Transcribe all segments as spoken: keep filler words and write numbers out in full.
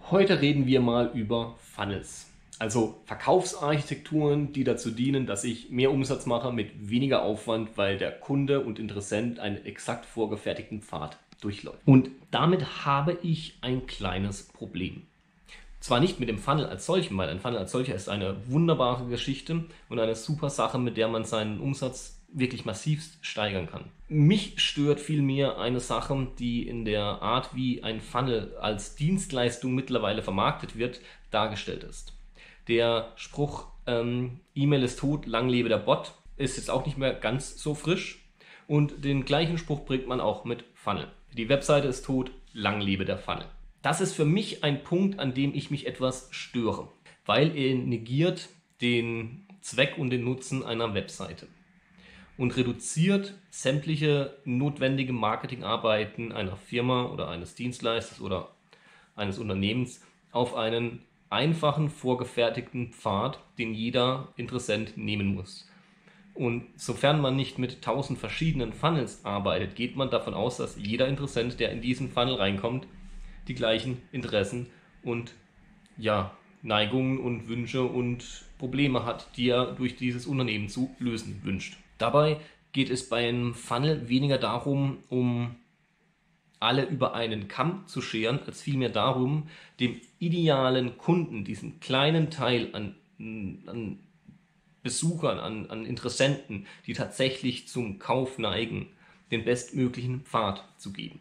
Heute reden wir mal über Funnels, also Verkaufsarchitekturen, die dazu dienen, dass ich mehr Umsatz mache mit weniger Aufwand, weil der Kunde und Interessent einen exakt vorgefertigten Pfad durchläuft. Und damit habe ich ein kleines Problem. Zwar nicht mit dem Funnel als solchen, weil ein Funnel als solcher ist eine wunderbare Geschichte und eine super Sache, mit der man seinen Umsatz wirklich massivst steigern kann. Mich stört vielmehr eine Sache, die in der Art, wie ein Funnel als Dienstleistung mittlerweile vermarktet wird, dargestellt ist. Der Spruch ähm, E-Mail ist tot, lang lebe der Bot, ist jetzt auch nicht mehr ganz so frisch. Und den gleichen Spruch bringt man auch mit Funnel. Die Webseite ist tot, lang lebe der Funnel. Das ist für mich ein Punkt, an dem ich mich etwas störe, weil er negiert den Zweck und den Nutzen einer Webseite und reduziert sämtliche notwendige Marketingarbeiten einer Firma oder eines Dienstleisters oder eines Unternehmens auf einen einfachen, vorgefertigten Pfad, den jeder Interessent nehmen muss. Und sofern man nicht mit tausend verschiedenen Funnels arbeitet, geht man davon aus, dass jeder Interessent, der in diesen Funnel reinkommt, die gleichen Interessen und ja, Neigungen und Wünsche und Probleme hat, die er durch dieses Unternehmen zu lösen wünscht. Dabei geht es bei einem Funnel weniger darum, um alle über einen Kamm zu scheren, als vielmehr darum, dem idealen Kunden, diesen kleinen Teil an, an Besuchern, an, an Interessenten, die tatsächlich zum Kauf neigen, den bestmöglichen Pfad zu geben.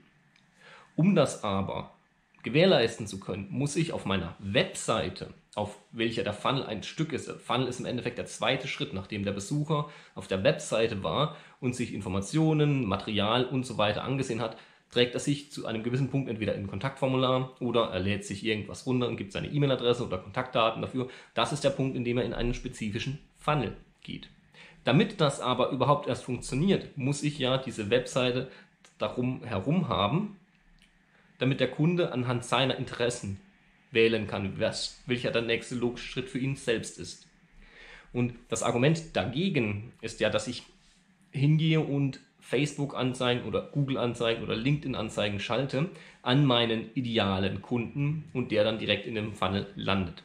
Um das aber gewährleisten zu können, muss ich auf meiner Webseite, auf welcher der Funnel ein Stück ist, der Funnel ist im Endeffekt der zweite Schritt, nachdem der Besucher auf der Webseite war und sich Informationen, Material und so weiter angesehen hat, trägt er sich zu einem gewissen Punkt entweder in ein Kontaktformular oder er lädt sich irgendwas runter und gibt seine E-Mail-Adresse oder Kontaktdaten dafür. Das ist der Punkt, in dem er in einen spezifischen Funnel geht. Damit das aber überhaupt erst funktioniert, muss ich ja diese Webseite darum herum haben, damit der Kunde anhand seiner Interessen wählen kann, was, welcher der nächste logische Schritt für ihn selbst ist. Und das Argument dagegen ist ja, dass ich hingehe und Facebook-Anzeigen oder Google-Anzeigen oder LinkedIn-Anzeigen schalte an meinen idealen Kunden und der dann direkt in dem Funnel landet.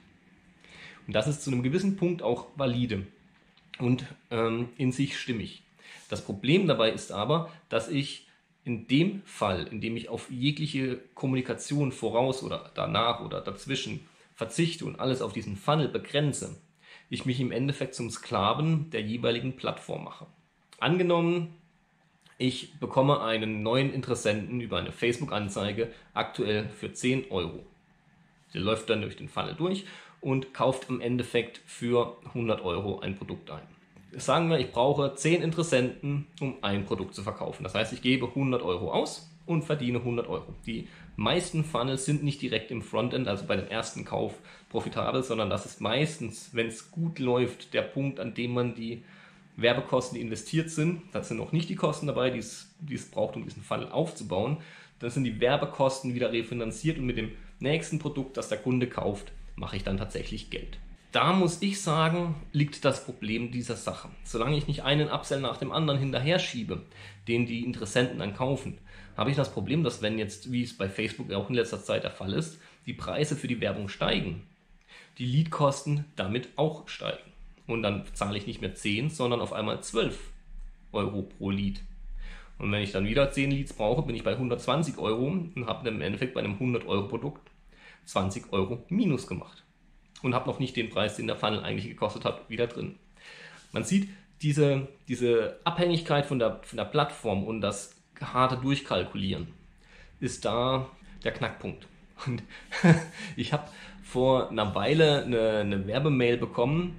Und das ist zu einem gewissen Punkt auch valide und ähm, in sich stimmig. Das Problem dabei ist aber, dass ich in dem Fall, in dem ich auf jegliche Kommunikation voraus oder danach oder dazwischen verzichte und alles auf diesen Funnel begrenze, ich mich im Endeffekt zum Sklaven der jeweiligen Plattform mache. Angenommen, ich bekomme einen neuen Interessenten über eine Facebook-Anzeige aktuell für zehn Euro. Der läuft dann durch den Funnel durch und kauft im Endeffekt für hundert Euro ein Produkt ein. Sagen wir, ich brauche zehn Interessenten, um ein Produkt zu verkaufen. Das heißt, ich gebe hundert Euro aus und verdiene hundert Euro. Die meisten Funnels sind nicht direkt im Frontend, also bei dem ersten Kauf profitabel, sondern das ist meistens, wenn es gut läuft, der Punkt, an dem man die Werbekosten, die investiert sind, das sind noch nicht die Kosten dabei, die es, die es braucht, um diesen Funnel aufzubauen, dann sind die Werbekosten wieder refinanziert und mit dem nächsten Produkt, das der Kunde kauft, mache ich dann tatsächlich Geld. Da muss ich sagen, liegt das Problem dieser Sache. Solange ich nicht einen Upsell nach dem anderen hinterher schiebe, den die Interessenten dann kaufen, habe ich das Problem, dass wenn jetzt, wie es bei Facebook auch in letzter Zeit der Fall ist, die Preise für die Werbung steigen, die Leadkosten damit auch steigen. Und dann zahle ich nicht mehr zehn, sondern auf einmal zwölf Euro pro Lead. Und wenn ich dann wieder zehn Leads brauche, bin ich bei hundertzwanzig Euro und habe im Endeffekt bei einem hundert Euro Produkt zwanzig Euro minus gemacht. Und habe noch nicht den Preis, den der Funnel eigentlich gekostet hat, wieder drin. Man sieht diese, diese Abhängigkeit von der, von der Plattform und das harte Durchkalkulieren ist da der Knackpunkt. Und ich habe vor einer Weile eine, eine Werbemail bekommen,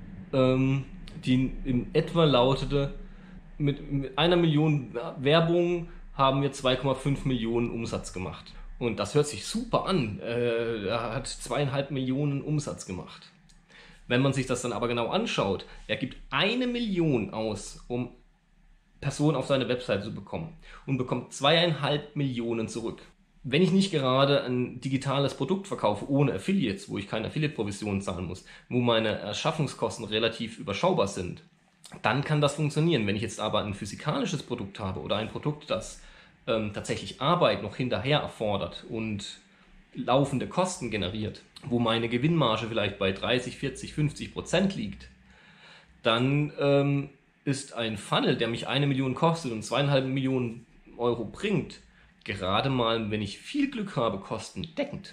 ähm, die in etwa lautete, mit, mit einer Million Werbung haben wir zwei Komma fünf Millionen Umsatz gemacht. Und das hört sich super an. Äh, er hat zweieinhalb Millionen Umsatz gemacht. Wenn man sich das dann aber genau anschaut, er gibt eine Million aus, um Personen auf seine Webseite zu bekommen und bekommt zweieinhalb Millionen zurück. Wenn ich nicht gerade ein digitales Produkt verkaufe ohne Affiliates, wo ich keine Affiliate-Provision zahlen muss, wo meine Erschaffungskosten relativ überschaubar sind, dann kann das funktionieren. Wenn ich jetzt aber ein physikalisches Produkt habe oder ein Produkt, das ähm, tatsächlich Arbeit noch hinterher erfordert und laufende Kosten generiert, wo meine Gewinnmarge vielleicht bei dreißig, vierzig, fünfzig Prozent liegt, dann ähm, ist ein Funnel, der mich eine Million kostet und zweieinhalb Millionen Euro bringt, gerade mal, wenn ich viel Glück habe, kostendeckend.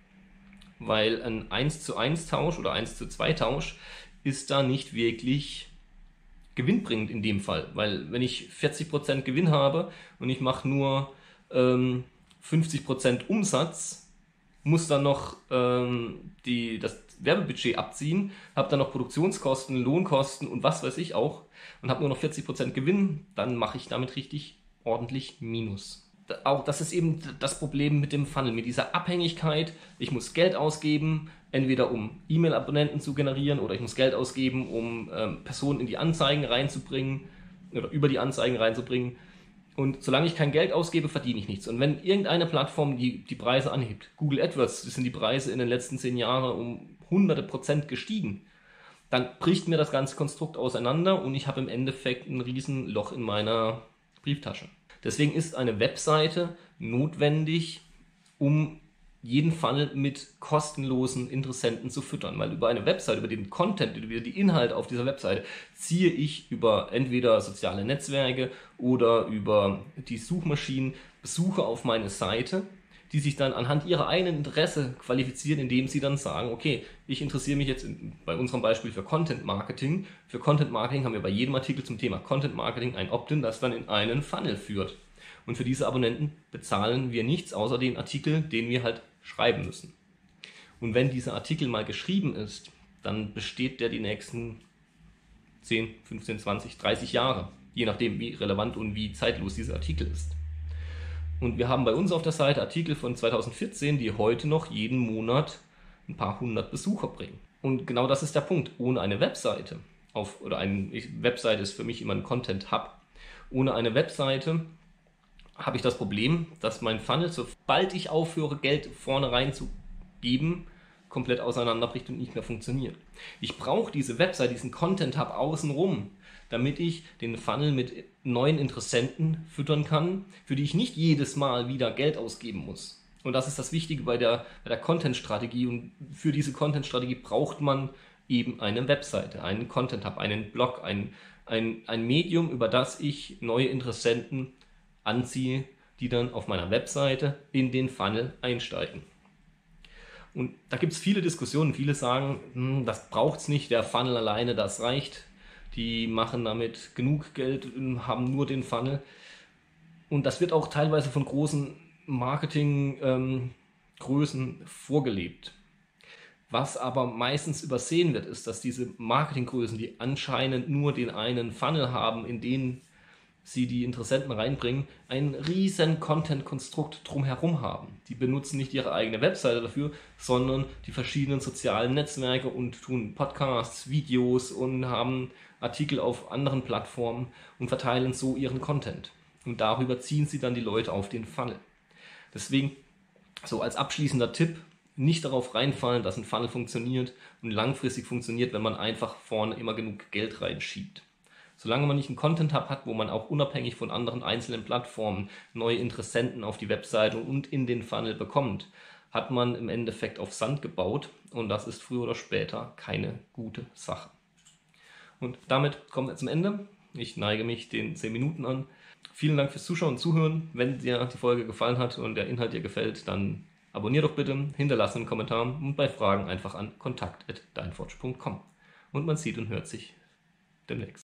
Weil ein eins zu eins Tausch oder eins zu zwei Tausch ist da nicht wirklich gewinnbringend in dem Fall. Weil wenn ich vierzig Prozent Gewinn habe und ich mache nur ähm, fünfzig Prozent Umsatz, muss dann noch ähm, die, das Werbebudget abziehen, habe dann noch Produktionskosten, Lohnkosten und was weiß ich auch und habe nur noch vierzig Prozent Gewinn, dann mache ich damit richtig ordentlich Minus. Auch das ist eben das Problem mit dem Funnel, mit dieser Abhängigkeit. Ich muss Geld ausgeben, entweder um E-Mail-Abonnenten zu generieren oder ich muss Geld ausgeben, um ähm, Personen in die Anzeigen reinzubringen oder über die Anzeigen reinzubringen. Und solange ich kein Geld ausgebe, verdiene ich nichts. Und wenn irgendeine Plattform die, die Preise anhebt, Google AdWords, sind die Preise in den letzten zehn Jahren um hunderte Prozent gestiegen, dann bricht mir das ganze Konstrukt auseinander und ich habe im Endeffekt ein riesen Loch in meiner Brieftasche. Deswegen ist eine Webseite notwendig, um jeden Funnel mit kostenlosen Interessenten zu füttern. Weil über eine Webseite, über den Content, über die Inhalte auf dieser Webseite ziehe ich über entweder soziale Netzwerke oder über die Suchmaschinen Besucher auf meine Seite, die sich dann anhand ihrer eigenen Interesse qualifizieren, indem sie dann sagen, okay, ich interessiere mich jetzt in, bei unserem Beispiel für Content Marketing. Für Content Marketing haben wir bei jedem Artikel zum Thema Content Marketing ein Opt-in, das dann in einen Funnel führt. Und für diese Abonnenten bezahlen wir nichts, außer den Artikel, den wir halt schreiben müssen. Und wenn dieser Artikel mal geschrieben ist, dann besteht der die nächsten zehn, fünfzehn, zwanzig, dreißig Jahre, je nachdem, wie relevant und wie zeitlos dieser Artikel ist. Und wir haben bei uns auf der Seite Artikel von zweitausendvierzehn, die heute noch jeden Monat ein paar hundert Besucher bringen. Und genau das ist der Punkt. Ohne eine Webseite, auf, oder eine Webseite ist für mich immer ein Content-Hub, ohne eine Webseite habe ich das Problem, dass mein Funnel, sobald ich aufhöre, Geld vorne reinzugeben, komplett auseinanderbricht und nicht mehr funktioniert. Ich brauche diese Webseite, diesen Content-Hub außenrum, damit ich den Funnel mit neuen Interessenten füttern kann, für die ich nicht jedes Mal wieder Geld ausgeben muss. Und das ist das Wichtige bei der, bei der Content-Strategie. Und für diese Content-Strategie braucht man eben eine Webseite, einen Content-Hub, einen Blog, ein, ein, ein Medium, über das ich neue Interessenten anziehe, die dann auf meiner Webseite in den Funnel einsteigen. Und da gibt es viele Diskussionen. Viele sagen, hm, das braucht es nicht, der Funnel alleine, das reicht. Die machen damit genug Geld und haben nur den Funnel. Und das wird auch teilweise von großen Marketinggrößen ähm, vorgelebt. Was aber meistens übersehen wird, ist, dass diese Marketinggrößen, die anscheinend nur den einen Funnel haben, in den sie die Interessenten reinbringen, ein riesen Content-Konstrukt drumherum haben. Die benutzen nicht ihre eigene Webseite dafür, sondern die verschiedenen sozialen Netzwerke und tun Podcasts, Videos und haben Artikel auf anderen Plattformen und verteilen so ihren Content. Und darüber ziehen sie dann die Leute auf den Funnel. Deswegen, so als abschließender Tipp, nicht darauf reinfallen, dass ein Funnel funktioniert und langfristig funktioniert, wenn man einfach vorne immer genug Geld reinschiebt. Solange man nicht einen Content-Hub hat, wo man auch unabhängig von anderen einzelnen Plattformen neue Interessenten auf die Webseite und in den Funnel bekommt, hat man im Endeffekt auf Sand gebaut und das ist früher oder später keine gute Sache. Und damit kommen wir zum Ende. Ich neige mich den zehn Minuten an. Vielen Dank fürs Zuschauen und Zuhören. Wenn dir die Folge gefallen hat und der Inhalt dir gefällt, dann abonnier doch bitte, hinterlasse einen Kommentar und bei Fragen einfach an kontakt at deinforge punkt com. Und man sieht und hört sich demnächst.